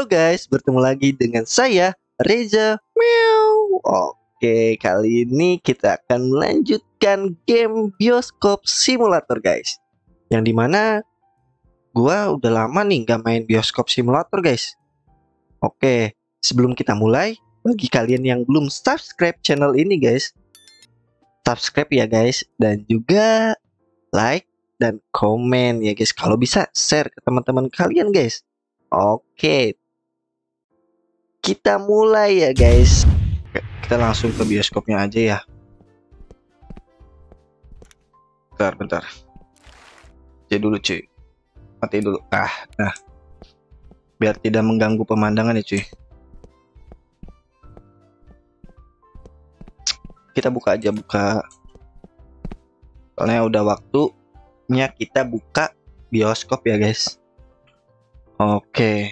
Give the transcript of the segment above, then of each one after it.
guys, bertemu lagi dengan saya Reza. Meow. Oke, kali ini kita akan melanjutkan game bioskop simulator guys. Yang dimana gua udah lama nih gak main bioskop simulator guys. Oke, sebelum kita mulai, bagi kalian yang belum subscribe channel ini guys, subscribe ya guys, dan juga like dan komen ya guys. Kalau bisa share ke teman-teman kalian guys. Oke, kita mulai ya guys. Kita langsung ke bioskopnya aja ya. Bentar. Jadi dulu cuy. Mati dulu. Nah. Biar tidak mengganggu pemandangan ya cuy. Kita buka aja, soalnya udah waktunya kita buka bioskop ya guys. Oke.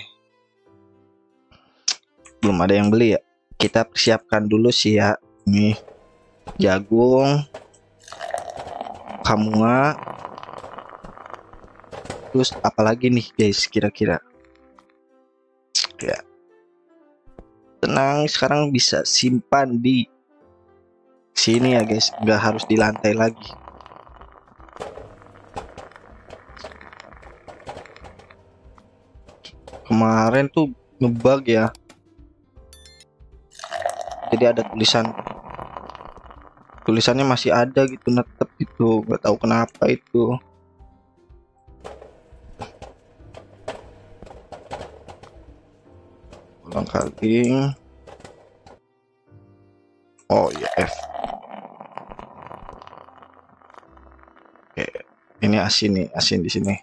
Belum ada yang beli ya. Kita persiapkan dulu sih ya. Nih. Jagung. Kamua. Terus apalagi nih guys kira-kira. Ya. Tenang, sekarang bisa simpan di sini ya guys. Nggak harus di lantai lagi. Kemarin tuh ngebug ya. Jadi ada tulisannya masih ada gitu, netep gitu, nggak tahu kenapa itu. Ulang kaling. Oh ya, F. Oke, ini asin di sini.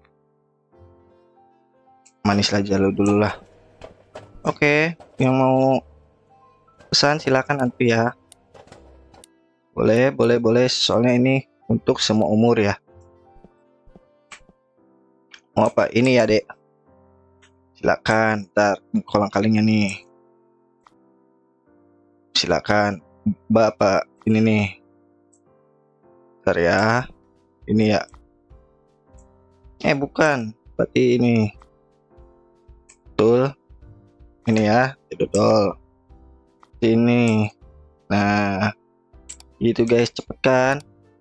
Manis aja dulu lah. Oke, yang mau pesan silakan nanti ya. Boleh. Soalnya ini untuk semua umur ya. Mau apa? Ini ya, Dek. Silakan. Ntar kolang kalingnya nih. Silakan. Bapak, ini nih. Ntar ya. Ini ya. Bukan. Berarti ini. Betul. Ini ya. Dodol. Ini. Nah. Gitu guys, cepet kan.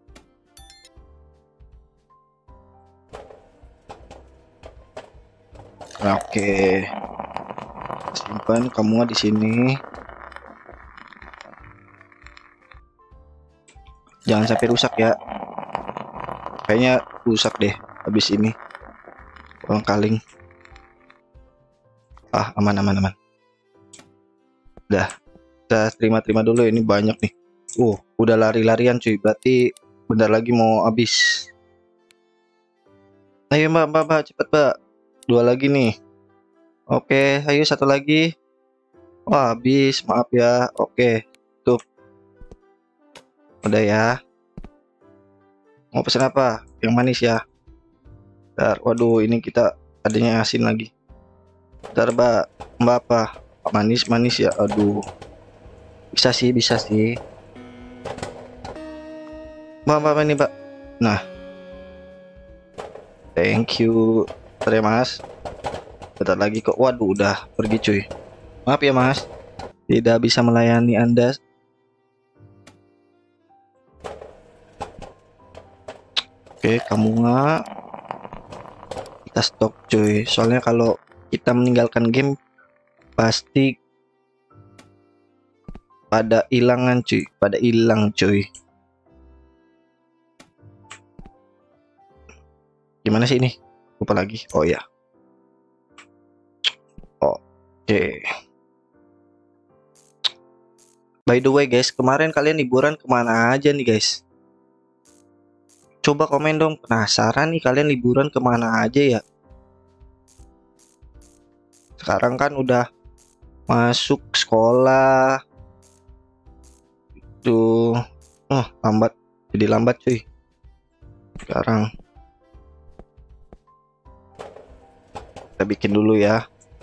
Oke. Simpan kamu di sini. Jangan sampai rusak ya. Kayaknya rusak deh habis ini. Kolang kaling. Aman. Udah. Kita terima dulu, ini banyak nih. Udah lari-larian cuy, berarti bentar lagi mau habis. Ayo mbak, cepet mbak. 2 lagi nih. Oke, ayo 1 lagi. Wah, habis, maaf ya. Oke, tuh. Udah ya. Mau pesan apa? Yang manis ya. Bentar, waduh, ini kita adanya asin lagi. Bentar mbak apa? Manis ya, aduh. Bisa sih. Mbak ini mbak. Nah, thank you. Bentar ya mas. Bentar lagi kok. Waduh, udah pergi cuy. Maaf ya mas, tidak bisa melayani anda. Oke, kamu nggak. Kita stop cuy. Soalnya kalau kita meninggalkan game pasti pada hilang cuy. Gimana sih ini? Lupa lagi. Oh ya. Oke. By the way guys, kemarin kalian liburan kemana aja nih guys? Coba komen dong, penasaran nih kalian liburan kemana aja ya? Sekarang kan udah masuk sekolah. Tuh. Lambat. Jadi lambat cuy. Sekarang kita bikin dulu ya.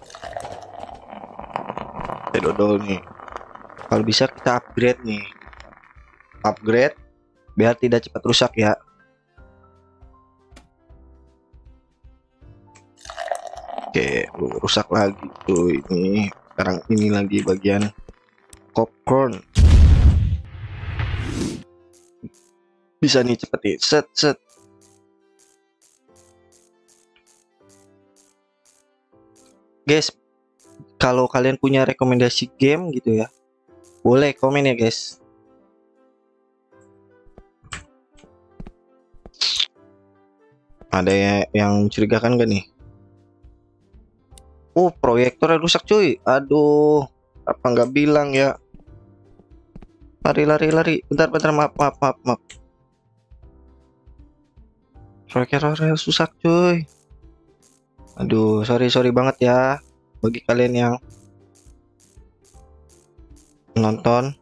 Dodol nih. Kalau bisa kita upgrade nih. Upgrade biar tidak cepat rusak ya. Oke, rusak lagi tuh ini. Sekarang ini lagi bagian popcorn. Bisa nih cepet nih. Set set. Guys, kalau kalian punya rekomendasi game gitu ya, boleh komen ya guys. Ada yang mencurigakan gak nih? Proyektornya rusak cuy. Aduh, apa nggak bilang ya? Lari lari lari. Bentar bentar, maaf maaf maaf maaf. Proyektornya rusak cuy. Aduh, sorry banget ya bagi kalian yang nonton.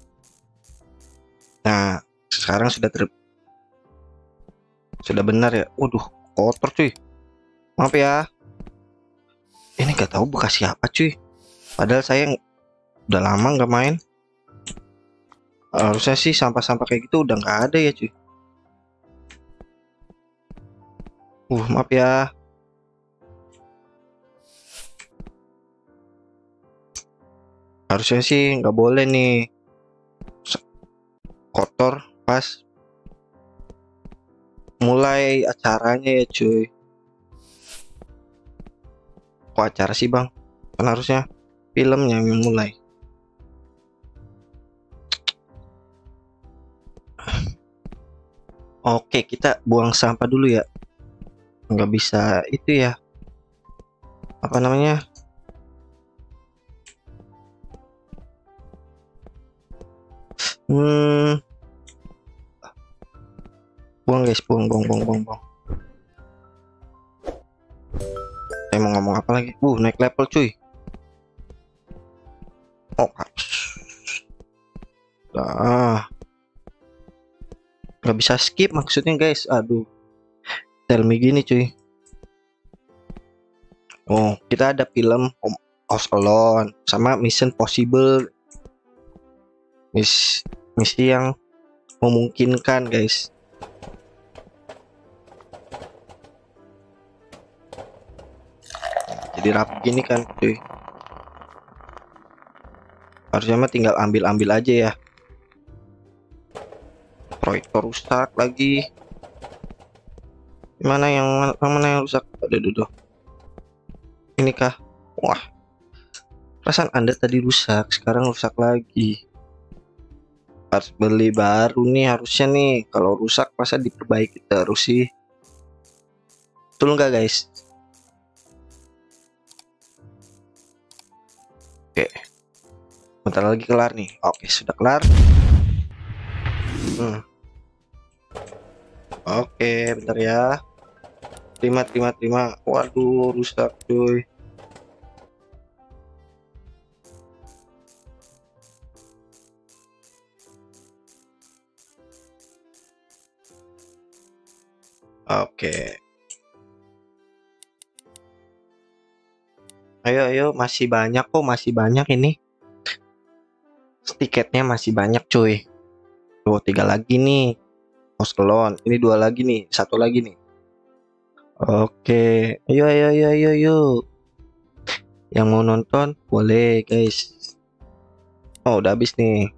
Nah, sekarang sudah benar ya. Waduh, kotor cuy. Maaf ya. Ini nggak tahu bekas siapa cuy. Padahal saya udah lama nggak main. Harusnya sih sampah-sampah kayak gitu udah nggak ada ya cuy. Maaf ya. Harusnya sih nggak boleh nih kotor pas mulai acaranya ya cuy. Kok acara sih bang? Kan harusnya filmnya yang mulai. Oke, kita buang sampah dulu ya. Nggak bisa itu ya. Apa namanya? Buang guys, buang. Saya mau ngomong apa lagi? Naik level cuy. Nggak bisa skip maksudnya guys. Aduh, tell me gini cuy. Kita ada film House Alone sama Mission Possible. Misi yang memungkinkan guys. Jadi rapi gini kan cuy. Harusnya mah tinggal ambil aja ya. Proyektor rusak lagi. Mana yang rusak? Aduh. Ini kah? Wah, perasaan Anda tadi rusak, sekarang rusak lagi. Harus beli baru nih harusnya nih. Kalau rusak masa diperbaiki terus sih? Betul nggak guys? Oke, bentar lagi kelar nih. Oke, sudah kelar. Oke, bentar ya. Terima. Waduh, rusak cuy. Oke. Ayo, masih banyak ini. Tiketnya masih banyak cuy. Tuh, 3 lagi nih. House Alone. Ini 2 lagi nih. 1 lagi nih. Oke. Ayo. Yang mau nonton boleh guys. Udah habis nih.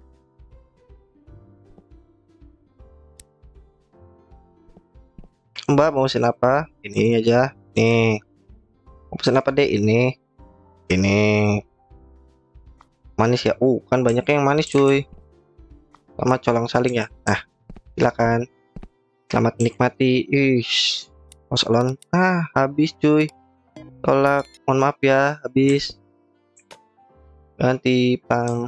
Mbak mau pesen apa? Ini aja. Nih. Mau pesen apa deh? Ini manis ya. Kan banyaknya yang manis cuy. Sama colang saling ya. Nah, silakan. Selamat menikmati. House Alone. Habis cuy. Tolak. Mohon maaf ya, habis. Ganti pang.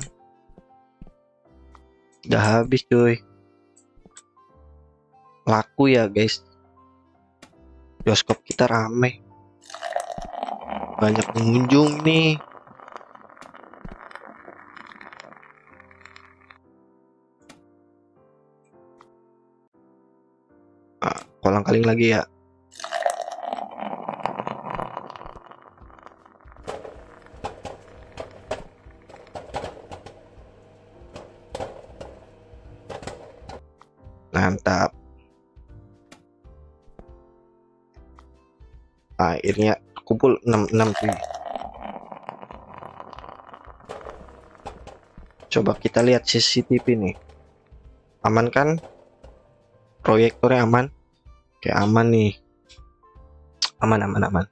Udah habis cuy. Laku ya guys. Bioskop kita rame. Banyak pengunjung nih. Kolang kaling lagi ya. Mantap. Akhirnya Kumpul 66 cuy. Coba kita lihat CCTV nih. Aman kan? Proyektornya aman? Kayak aman nih. Aman.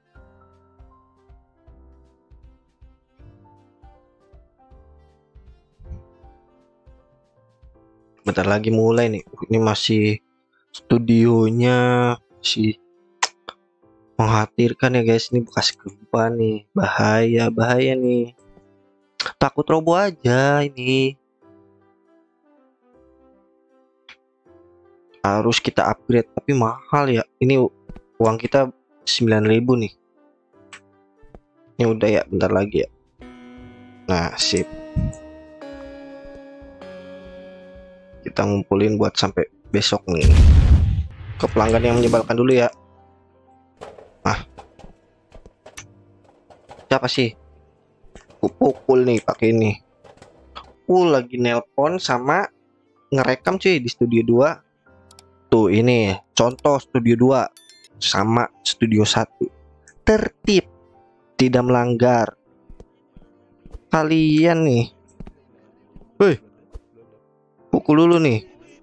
Bentar lagi mulai nih. Ini masih studionya masih mengkhawatirkan ya guys. Ini bekas gempa nih. Bahaya nih. Takut roboh aja ini. Harus kita upgrade tapi mahal ya. Ini uang kita 9.000 nih. Ini udah ya, bentar lagi ya. Nah, sip. Kita ngumpulin buat sampai besok nih. Ke pelanggan yang menyebalkan dulu ya. Siapa sih? Pukul nih pakai ini. Lagi nelpon sama ngerekam cuy di studio 2. Tuh ini contoh studio 2 sama studio 1. Tertib, tidak melanggar. Kalian nih. Woi. Pukul dulu nih.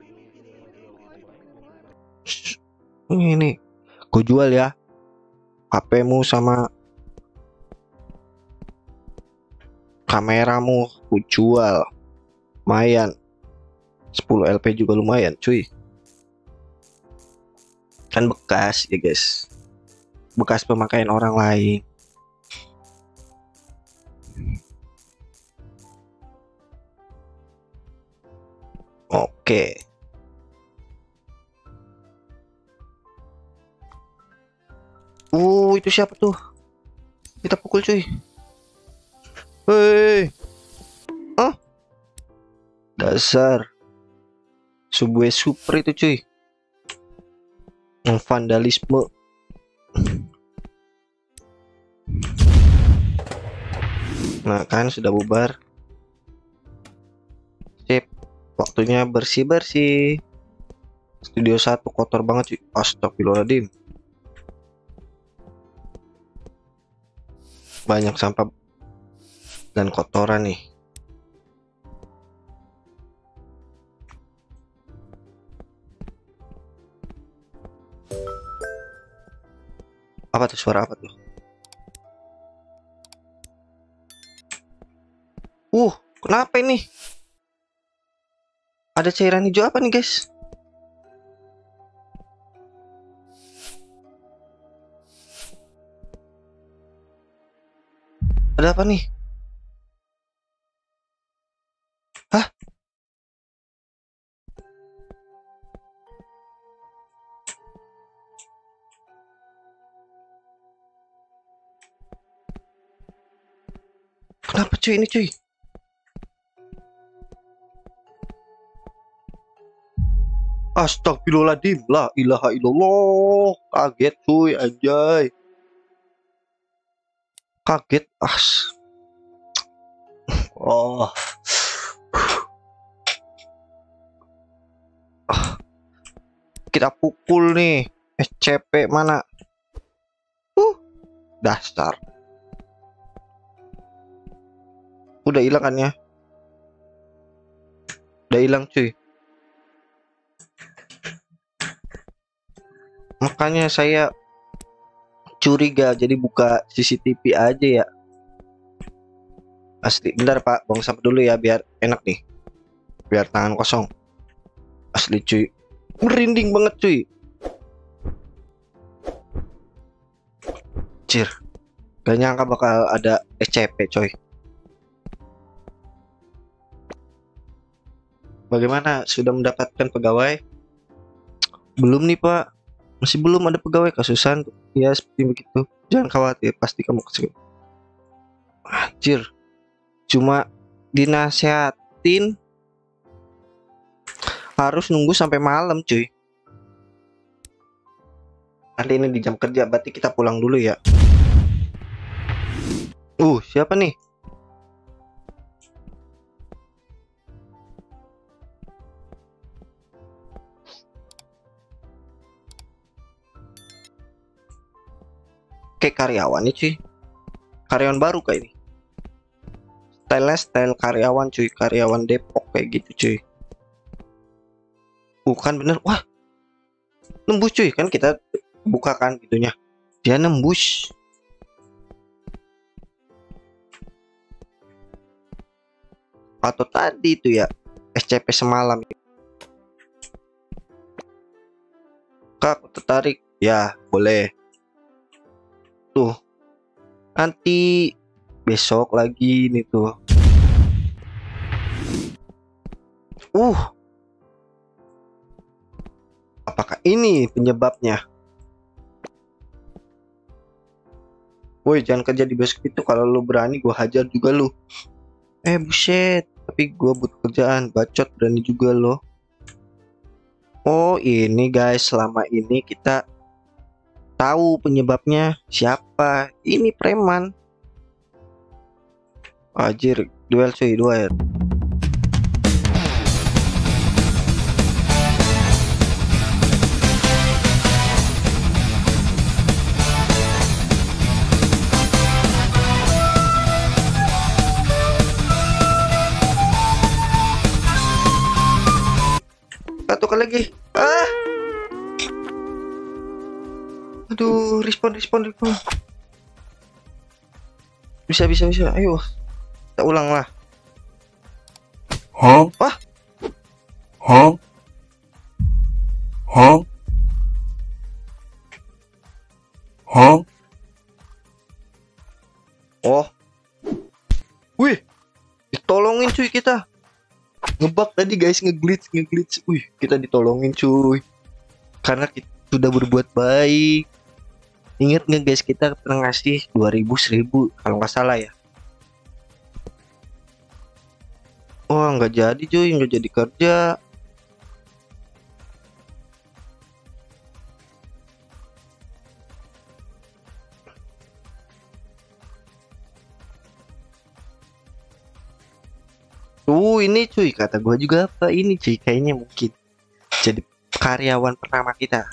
Ini gue jual ya HP-mu sama kameramu, gue jual. Lumayan 10 LP juga lumayan cuy. Kan bekas ya guys, bekas pemakaian orang lain. Oke. Itu siapa tuh? Kita pukul cuy. Hei. Dasar Subway Super itu cuy. Vandalisme. Nah kan sudah bubar. Sip. Waktunya bersih-bersih. Studio 1 kotor banget cuy. Astagfirullahaladzim. Banyak sampah dan kotoran nih. Apa tuh, suara apa tuh? Kenapa ini? Ada cairan hijau apa nih guys? Ada apa nih? Hah? Kenapa cuy ini cuy? Astagfirullahaladzim, la ilaha illallah. Kaget cuy, anjay. Kaget, Oh. Kita pukul nih. SCP mana? Dasar. Udah hilang kan ya? Udah hilang cuy. Makanya saya curiga, jadi buka CCTV aja ya. Asli, bentar pak, buang sampah dulu ya biar enak nih. Biar tangan kosong. Asli cuy, merinding banget cuy. Cir, gak nyangka bakal ada SCP coy. Bagaimana, sudah mendapatkan pegawai? Belum nih pak, masih belum ada pegawai, kasusan ya seperti begitu. Jangan khawatir, pasti kamu kesini. Anjir, cuma dinasehatin harus nunggu sampai malam cuy. Nanti ini di jam kerja, berarti kita pulang dulu ya. Siapa nih? kayak karyawan nih cuy. Karyawan baru kayak ini. Style karyawan cuy, karyawan Depok kayak gitu cuy. Bukan bener, wah nembus cuy, kan kita buka kan gitunya, dia nembus. Atau tadi itu ya SCP semalam. Kak, aku tertarik ya, boleh tuh, nanti besok lagi nih tuh. Apakah ini penyebabnya? Woi, jangan kerja di bioskop itu, kalau lu berani gua hajar juga lu. Buset, tapi gua butuh kerjaan, bacot berani juga lo. Oh ini guys, selama ini kita tahu penyebabnya siapa. Ini preman. Anjir, duel cuy, duel. Satu kali lagi. Aduh, respon. Bisa. Ayo, kita ulang lah. Huh? Oh. Wih, ditolongin cuy kita. Ngebug tadi guys, ngeglitch. Wih, kita ditolongin cuy. Karena kita sudah berbuat baik. Ingat nggak guys, kita pernah ngasih 2000 1000 kalau nggak salah ya. Wah, nggak jadi cuy, nggak jadi kerja. Ini cuy, kata gua juga apa ini cuy, kayaknya mungkin jadi karyawan pertama kita.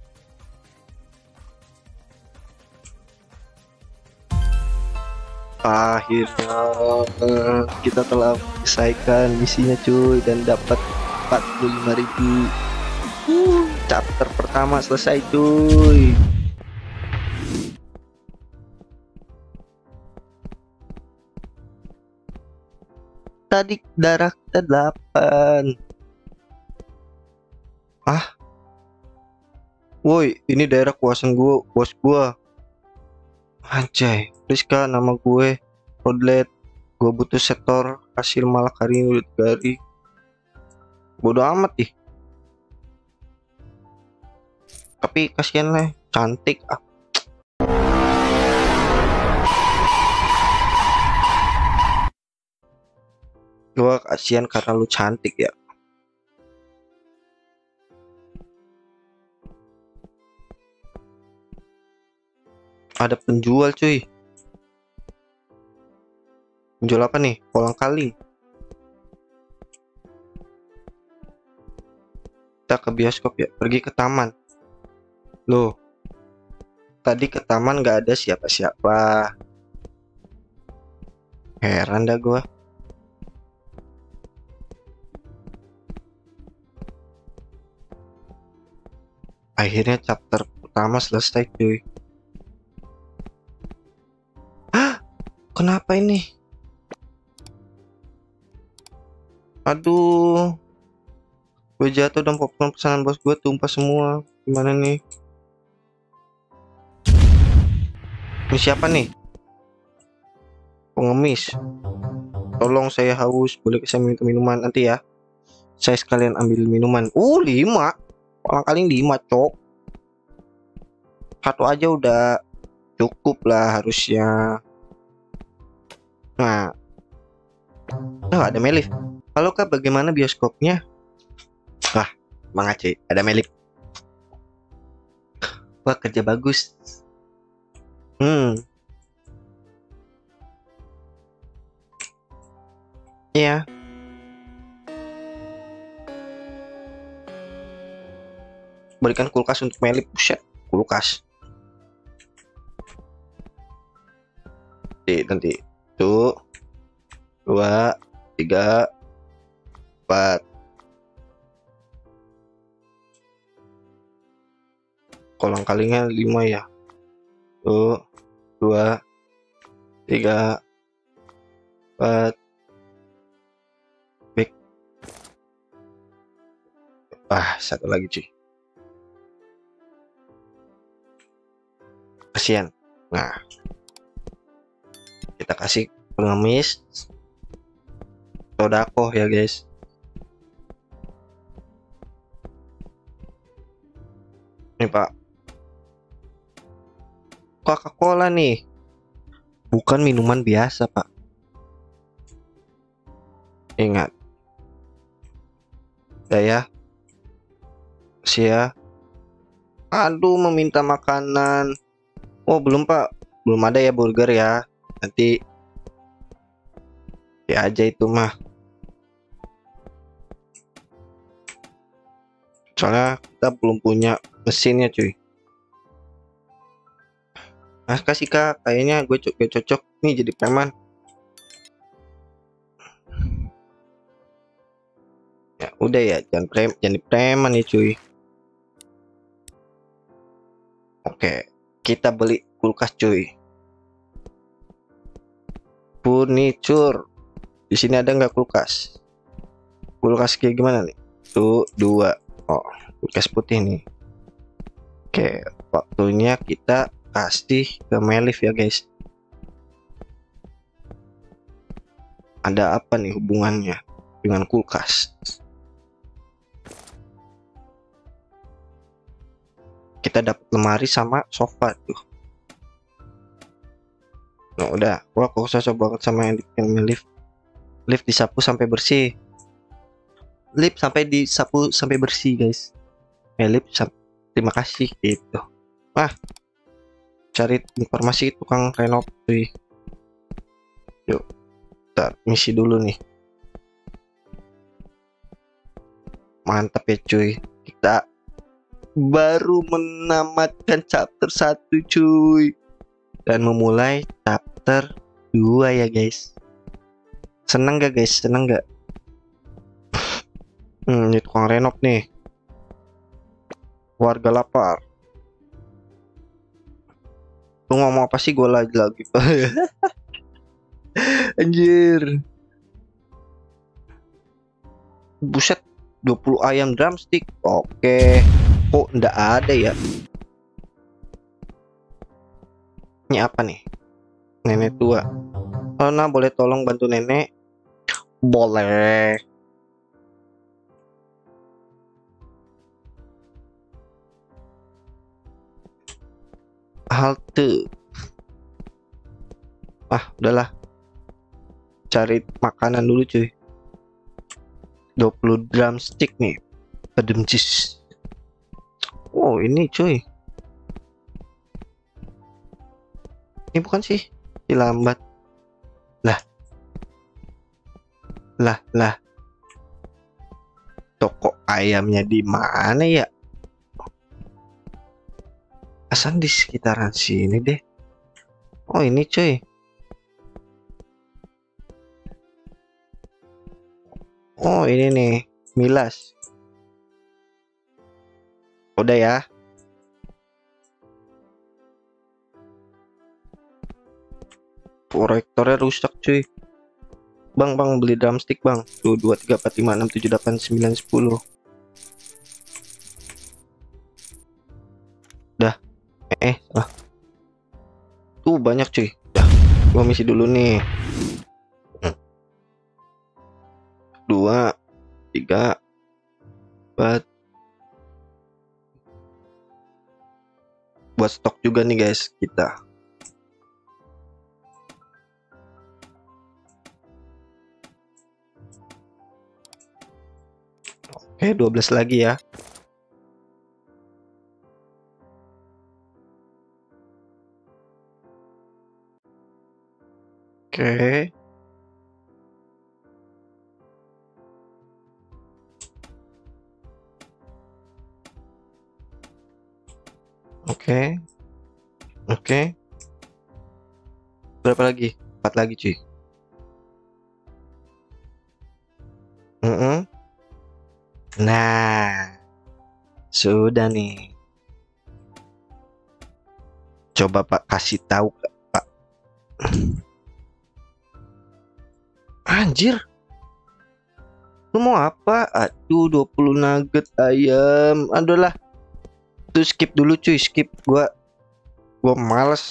Akhirnya kita telah menyelesaikan misinya cuy dan dapat 45.000. Chapter pertama selesai cuy. Tadi darah kita 8. Woi, ini daerah kuasaan gua, bos gua. Anjay, Rizka nama gue, Rodlet. Gue butuh sektor hasil Malakari Gari. Bodoh amat ih. Tapi kasihan lah, cantik. Gue kasihan karena lu cantik ya. Ada penjual cuy. Penjual apa nih? Kolang kaling. Kita ke bioskop ya. Pergi ke taman. Loh, tadi ke taman gak ada siapa-siapa. Heran dah gue. Akhirnya chapter pertama selesai cuy. Kenapa ini? Aduh, gue jatuh dan popcorn pesanan bos gue tumpah semua. Gimana nih? Ini siapa nih? Pengemis. Tolong, saya haus. Boleh saya minta minuman nanti ya? Saya sekalian ambil minuman. 5. Orang kali 5 cok. Satu aja udah cukup lah harusnya. Nah, ada Melif. Halo kak, bagaimana bioskopnya? Wah, semangat cuy, ada Melif. Wah, kerja bagus. Iya. Berikan kulkas untuk Melif. Buset, kulkas. nanti. 2, 3, 4. Kolang kalingnya 5 ya. 2, 3, 4. Back. Satu lagi cuy. Kasihan. Nah, kita kasih pengemis sodako ya guys. Ini Pak, Coca-Cola nih, bukan minuman biasa Pak. Ingat saya aduh meminta makanan. Oh belum Pak, belum ada ya burger ya, nanti ya aja itu mah, soalnya kita belum punya mesinnya cuy. Kasih Kak, kayaknya gue cocok nih jadi preman. Ya udah ya, jangan preman ya cuy. Oke, kita beli kulkas cuy. Furniture. Di sini ada nggak kulkas? Kulkas kayak gimana nih? Tuh 2. Oh, kulkas putih nih. Oke, waktunya kita kasih ke Melif ya guys. Ada apa nih hubungannya dengan kulkas? Kita dapat lemari sama sofa tuh. Nah udah, wah kok cocok banget sama yang dibikin Melif. Lift disapu sampai bersih. Lift sampai disapu sampai bersih guys. Terima kasih gitu. Cari informasi tukang renov cuy. Yuk, kita misi dulu nih. Mantap ya cuy. Kita baru menamatkan chapter 1 cuy, dan memulai chapter 2 ya guys. Seneng gak guys? Seneng gak? Ini tukang renov nih. Warga lapar. Lu ngomong apa sih? Gue lagi anjir. Buset, 20 ayam drumstick. Oke. Kok ndak ada ya? Ini apa nih? Nenek tua. Oh nah, boleh tolong bantu nenek? Boleh. Halte. Udahlah. Cari makanan dulu cuy. 20 drumstick nih. Pedemcis. Oh ini cuy. Ini bukan sih. Lambat. Lah. Toko ayamnya di mana ya? Asal di sekitaran sini deh. Oh ini cuy. Oh ini nih, Milas. Udah ya. Proyektornya rusak cuy. Bang beli drumstick bang. Tuh 2, 3, 4, 5, 6, 7, 8, 9, 10. Dah. Tuh banyak cuy. Dah. Gua misi dulu nih. 2, 3, 4. Buat stok juga nih guys kita. Oke, 12 lagi ya. Oke. Oke. Berapa lagi? 4 lagi cuy. Nah, sudah nih. Coba Pak kasih tahu Pak. Anjir. Lu mau apa? Aduh, 20 nugget ayam. Aduh lah. Tuh skip dulu cuy, skip. Gua males.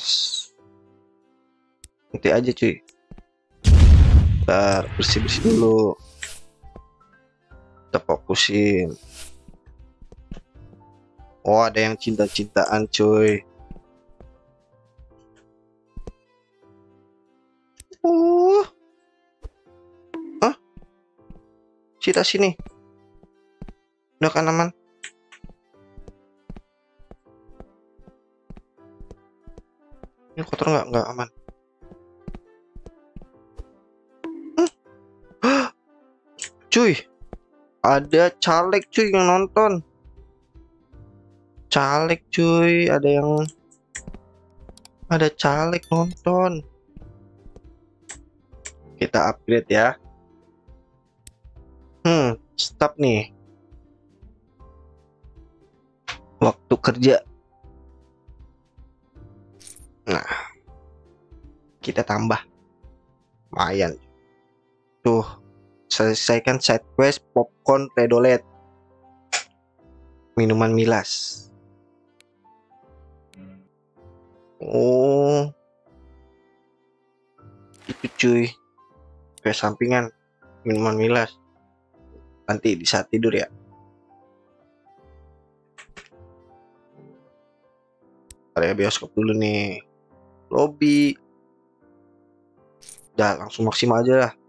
Nanti aja cuy. Bentar, bersih-bersih dulu. Kita fokusin. Oh, ada yang cinta-cintaan cuy. Kita sini. Udah kan aman? Ini kotor nggak aman. Cuy, ada caleg cuy yang nonton. Caleg cuy, ada caleg nonton. Kita upgrade ya. Stop nih. Waktu kerja. Nah, kita tambah. Lumayan. Tuh, selesaikan side quest popcorn redolet. Minuman milas. Oh. Itu cuy. Quest sampingan. Minuman milas. Nanti di saat tidur ya. Area bioskop dulu nih. Lobby. Udah langsung maksimal aja lah.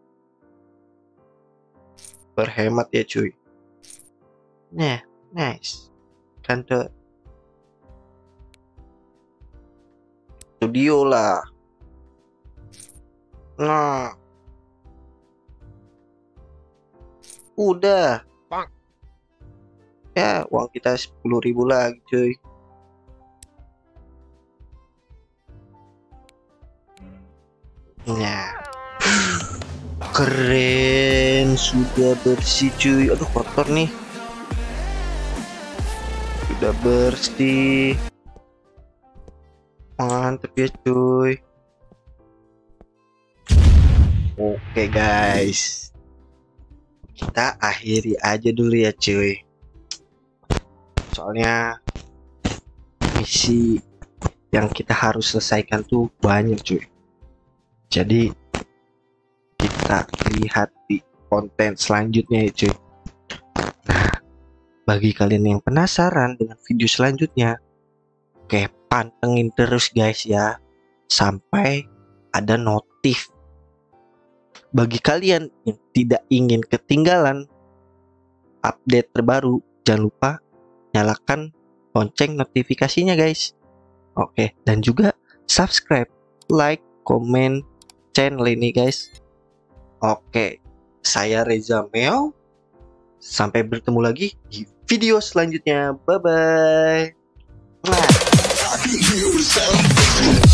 Berhemat ya cuy. Nah, nice. Kantor studio lah. Nah, udah. Ya, uang kita 10.000 lagi cuy. Nah, keren, sudah bersih cuy. Aduh, kotor nih. Sudah bersih. Mantep ya cuy. Oke guys, kita akhiri aja dulu ya cuy. Soalnya misi yang kita harus selesaikan tuh banyak cuy. Jadi kita lihat di konten selanjutnya ya cuy. Nah, bagi kalian yang penasaran dengan video selanjutnya, oke, pantengin terus guys ya, sampai ada notif. Bagi kalian yang tidak ingin ketinggalan update terbaru, jangan lupa nyalakan lonceng notifikasinya guys. Oke, dan juga subscribe, like, komen channel ini guys. Oke, saya Reza Meow. Sampai bertemu lagi di video selanjutnya. Bye bye.